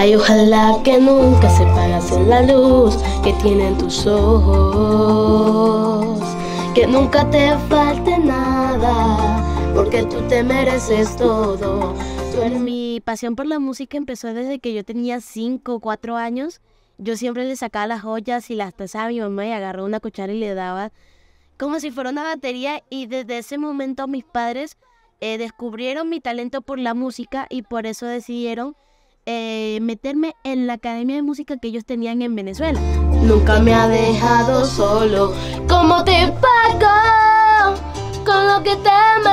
Ay, ojalá que nunca se apagase la luz que tienen tus ojos, que nunca te falte nada, porque tú te mereces todo. Mi pasión por la música empezó desde que yo tenía 5 o 4 años. Yo siempre le sacaba las ollas y las tazaba a mi mamá y agarraba una cuchara y le daba como si fuera una batería, y desde ese momento mis padres descubrieron mi talento por la música y por eso decidieron meterme en la academia de música que ellos tenían en Venezuela. Nunca me ha dejado solo, ¿cómo te pago con lo que te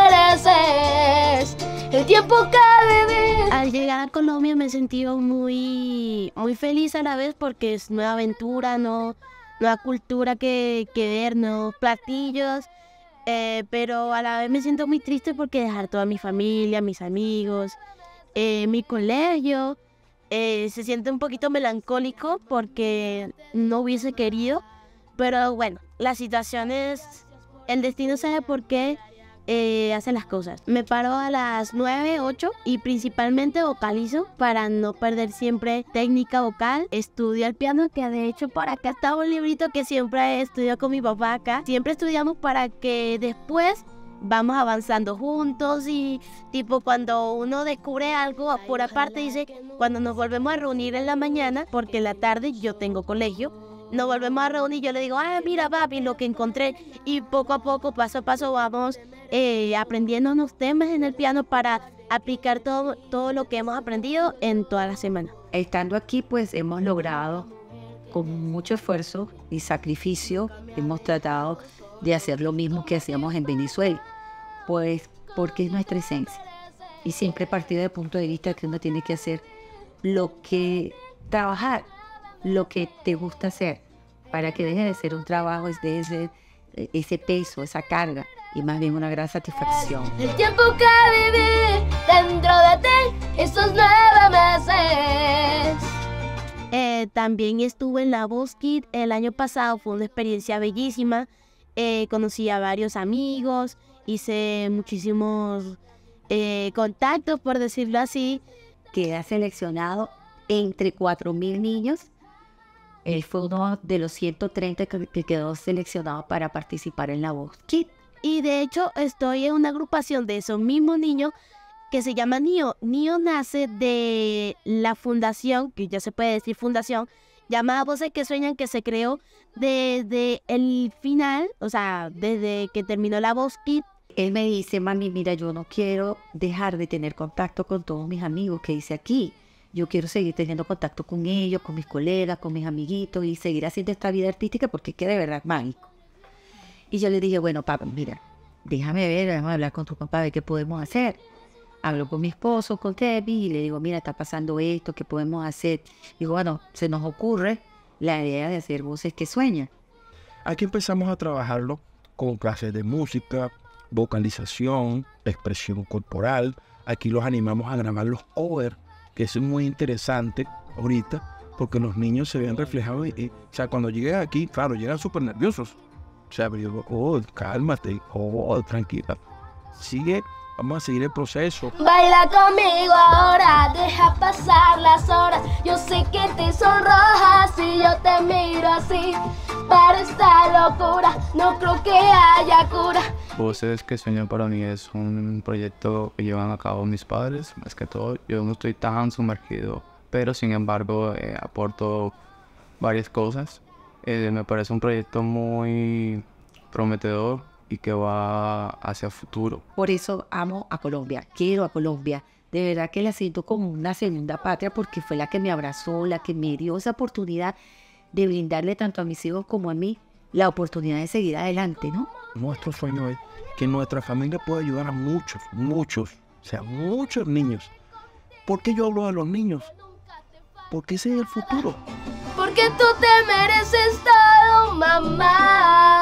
mereces? El tiempo que viví. Al llegar a Colombia me he sentido muy feliz a la vez, porque es nueva aventura, nueva cultura que ver, nuevos platillos, pero a la vez me siento muy triste porque dejar toda mi familia, mis amigos, mi colegio, se siente un poquito melancólico porque no hubiese querido, pero bueno, las situaciones, el destino sabe por qué hace las cosas. Me paro a las 9, 8 y principalmente vocalizo para no perder siempre técnica vocal. Estudio el piano, que de hecho por acá está un librito que siempre estudio con mi papá acá. Siempre estudiamos para que después vamos avanzando juntos, y tipo cuando uno descubre algo por aparte, dice, cuando nos volvemos a reunir en la mañana, porque en la tarde yo tengo colegio, nos volvemos a reunir, yo le digo, mira papi, lo que encontré, y poco a poco, paso a paso, vamos aprendiendo unos temas en el piano para aplicar todo lo que hemos aprendido en toda la semana. Estando aquí, pues hemos logrado, con mucho esfuerzo y sacrificio, hemos tratado de hacer lo mismo que hacíamos en Venezuela, pues porque es nuestra esencia. Y siempre partido del punto de vista que uno tiene que hacer trabajar lo que te gusta hacer, para que deje de ser un trabajo, deje de ser ese peso, esa carga, y más bien una gran satisfacción. El tiempo que viví dentro de ti, esos 9 meses. También estuve en La Voz Kids el año pasado, fue una experiencia bellísima. Conocí a varios amigos, hice muchísimos contactos, por decirlo así. Queda seleccionado entre 4.000 niños. Él fue uno de los 130 que quedó seleccionado para participar en La Voz Kids. Y de hecho estoy en una agrupación de esos mismos niños que se llama NIO. NIO nace de la fundación, que ya se puede decir fundación, llamada Voces que Sueñan, que se creó desde el final, o sea, desde que terminó La Voz Kids. Él me dice, mami, mira, yo no quiero dejar de tener contacto con todos mis amigos que hice aquí. Yo quiero seguir teniendo contacto con ellos, con mis colegas, con mis amiguitos, y seguir haciendo esta vida artística, porque es que de verdad es mágico. Y yo le dije, bueno, papá, mira, déjame hablar con tu papá, a ver qué podemos hacer. Hablo con mi esposo, con Tevi, y le digo, mira, está pasando esto, ¿qué podemos hacer? Digo, bueno, se nos ocurre la idea de hacer Voces que Sueñan. Aquí empezamos a trabajarlo con clases de música, vocalización, expresión corporal. Aquí los animamos a grabar los over, que es muy interesante ahorita, porque los niños se ven reflejados. O sea, cuando llegué aquí, claro, llegan súper nerviosos. O sea, pero yo, cálmate, tranquila. Vamos a seguir el proceso. Baila conmigo ahora, deja pasar las horas. Yo sé que te sonrojas si yo te miro así. Para esta locura, no creo que haya cura. Voces que Sueñan para mí es un proyecto que llevan a cabo mis padres. Más que todo, yo no estoy tan sumergido, pero sin embargo aporto varias cosas. Me parece un proyecto muy prometedor y que va hacia el futuro. Por eso amo a Colombia, quiero a Colombia. De verdad que la siento como una segunda patria, porque fue la que me abrazó, la que me dio esa oportunidad de brindarle tanto a mis hijos como a mí la oportunidad de seguir adelante, ¿no? Nuestro sueño es que nuestra familia pueda ayudar a muchos, o sea, muchos niños. ¿Por qué yo hablo de los niños? Porque ese es el futuro. Porque tú te mereces todo, mamá.